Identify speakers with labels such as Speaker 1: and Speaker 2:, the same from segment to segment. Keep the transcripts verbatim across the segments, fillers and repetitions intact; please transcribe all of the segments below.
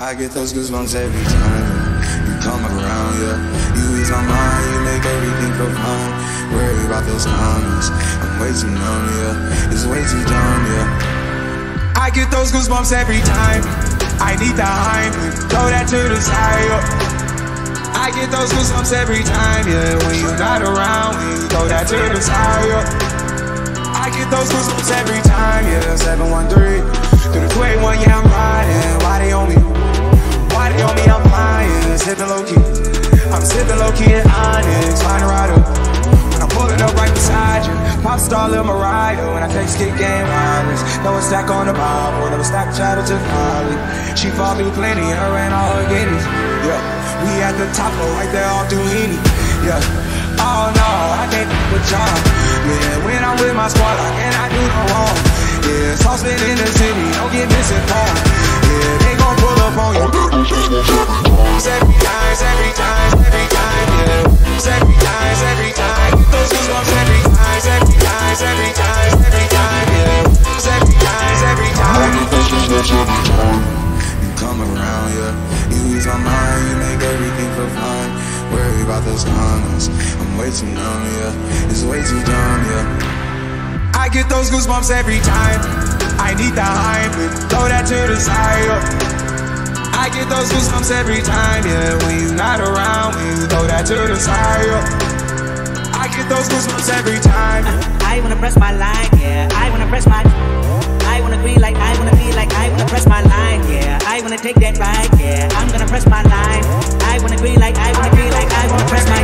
Speaker 1: I get those goosebumps every time you come around, yeah. You ease my mind, you make everything feel fine. Worry about those comments, I'm way too numb, yeah. It's way too dumb, yeah. I get those goosebumps every time I need the Heimlich, throw that to the side, yeah. I get those goosebumps every time, yeah. When you're not around, when you throw that to the side, yeah. I get those goosebumps every time, yeah. seven one three through the two eighty-one, yeah, I'm riding. Why they on me? Why they on me? I'm flying, sipping low key. I'm sipping low key in Onyx, find a rider. When I'm pulling up right beside you, pop star Lil Mariah. When I take stick game wireless, throw a stack on the Bible, never stack chatter to Molly. She fought me plenty, her and all her guineas. Yeah, we at the top, but right there off Duini. Yeah, oh no, I can't f with y'all. Yeah, when I'm with my squad, I cannot do no wrong. Yeah, saucepan in the city, don't get misinformed. Yeah, they gon' pull up on you. Every time, every time, every time, yeah. Every time, every time. Those goosebumps every time, every time, every time, every time, yeah. Every time, every time. Those goosebumps every time you come around, yeah. You ease my mind, you make everything feel fine. Worry about those comments, I'm way too numb, yeah. It's way too dumb, yeah. I get those goosebumps every time I need the Heimlich, throw that to the side, yeah. I get those goosebumps every time, yeah. When you're not around, when you throw that to the side, yeah. I get those goosebumps every time.
Speaker 2: I, I wanna press my line, yeah. I wanna press my I wanna be like, I wanna be like, I wanna press my line, yeah. I wanna take that ride, yeah. I'm gonna press my line. I wanna be like, I wanna be like, I wanna press my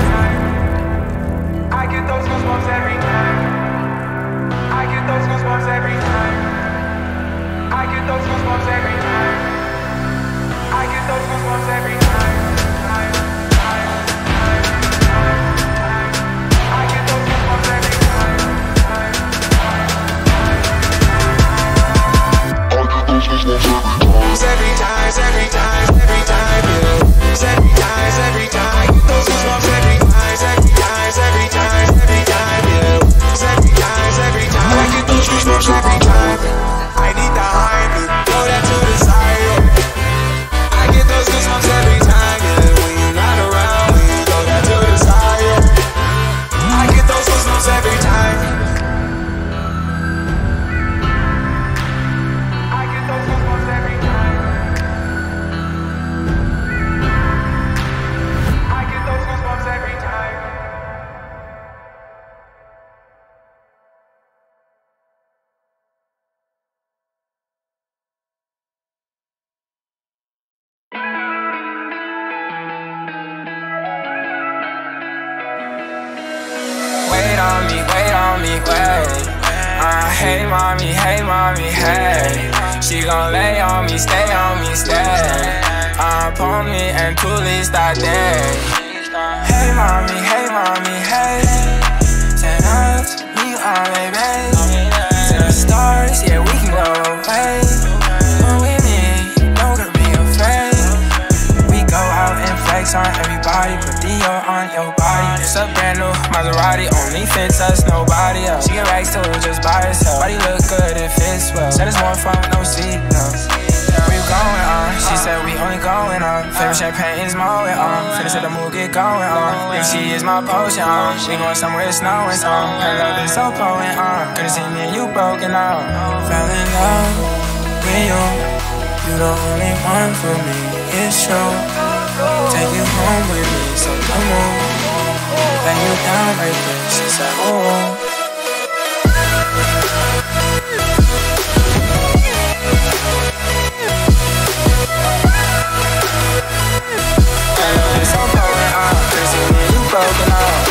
Speaker 1: I get those goosebumps every time. I get those goosebumps every time. I get those goosebumps every time. I get those goosebumps every time. I get those goosebumps every time. Every time, every time, every time, yeah. Every time, every time. Those goosebumps every time, every time, every time, every time, yeah. Every time, every time. I get those goosebumps every time. I need the Heimlich, throw that to the side, yeah. I get those goosebumps every time, yeah. When you're not around, when you throw that to the side, yeah. I get those goosebumps every time. I get those goosebumps every time. I get those goosebumps every time.
Speaker 3: Wait on me, wait on me, wait. Uh, hey mommy, hey mommy, hey. She gon' lay on me, stay on me, stay. Uh, pull me and truly start there. Hey mommy, hey mommy, hey. Send up to me on baby. To the stars, yeah, we can go away. Come with me, don't gotta be afraid. We go out and flex on everybody, put Dior on your body. It's a brand new Maserati, only fits us, nobody else. She get racks too, just by herself. Body look good, it fits well. Said it's more fun with no seatbelts. Where you going on? She said we only going on. Favorite champagne is mowing on. Finish at the mood, get going on. Think she is my potion on. We going somewhere it's snowing on. Her love is so flowing on. Could've seen me and you broken out. Fell in love with you. You the only one for me, it's true. Take you home with me, so come on. Lay you down right there, she said, oh. It's so going on, cause you mean you broken up.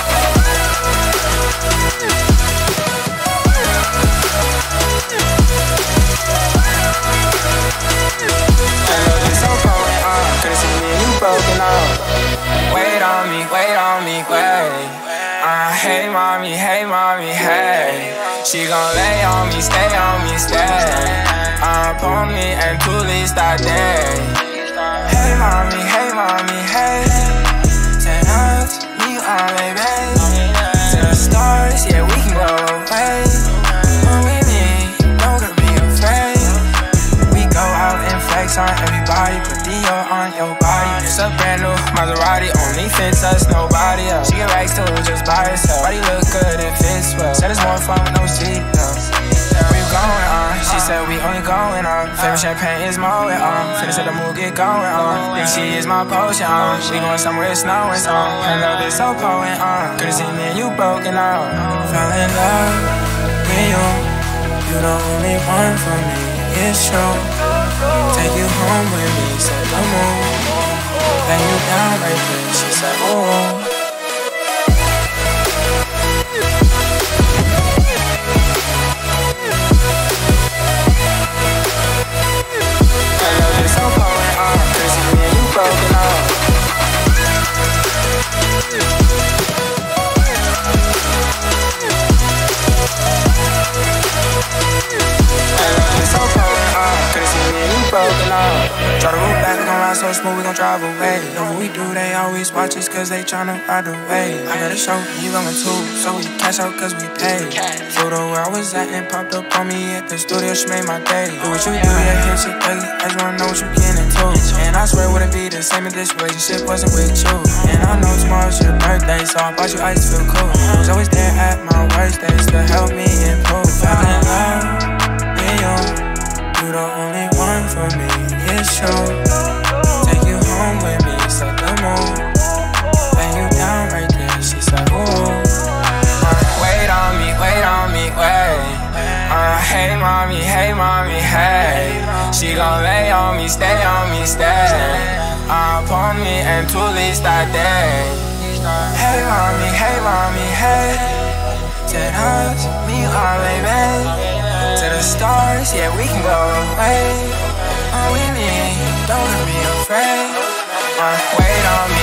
Speaker 3: It's so going on, cause you mean you broken up. Wait on me, wait on me, wait. Uh, hey mommy, hey mommy, hey. She gon' lay on me, stay on me, stay. Uh, pull me and truly start there. Hey mommy, hey mommy, hey. Send up to me on baby. To the stars, yeah, we can go away. Come with me, don't gotta be afraid. We go out and flex on everybody. body, put Dior on your body. It's a brand new Maserati, only fits us, nobody else. She get racks too, just by herself. Body look good, it fits well. Said it's more fun with no seatbelts. Where you going on? She said we only going on. Favorite champagne is Moet on. Finna said the mood get going on. Think she is my potion on. We going somewhere it's snowing on. Her love is so potent on. Could've seen me and you broken out. Fell in love with you. You the only one for me, it's true. Take you home with me, set the mood. Lay you down right there, she said ooh. Try to roll back, we gon' ride so smooth, we gon' drive away. Know what we do, they always watch us cause they tryna ride the way. I got a show, you going too, so we cash out cause we paid. Flew to where I was at and popped up on me at the studio, she made my day. Do what you do, yeah, hit shit daily, I just wanna know what you getting into. And I swear it wouldn't be the same if this relationship wasn't with you. And I know tomorrow's your birthday, so I bought you ice, feel cool. I was always there at my worst days to help me improve. Fell in love with you, you the only one for me, it's true. Take you home with me, set the mood. Lay you down right there, she said ooh. uh, Wait on me, wait on me, wait. uh, Hey mommy, hey mommy, hey. She gon' lay on me, stay on me, stay. Up on me and to least that day. Hey mommy, hey mommy, hey. Said us, me are baby. To the stars, yeah, we can go away. All we need, don't be afraid. uh, Wait on me.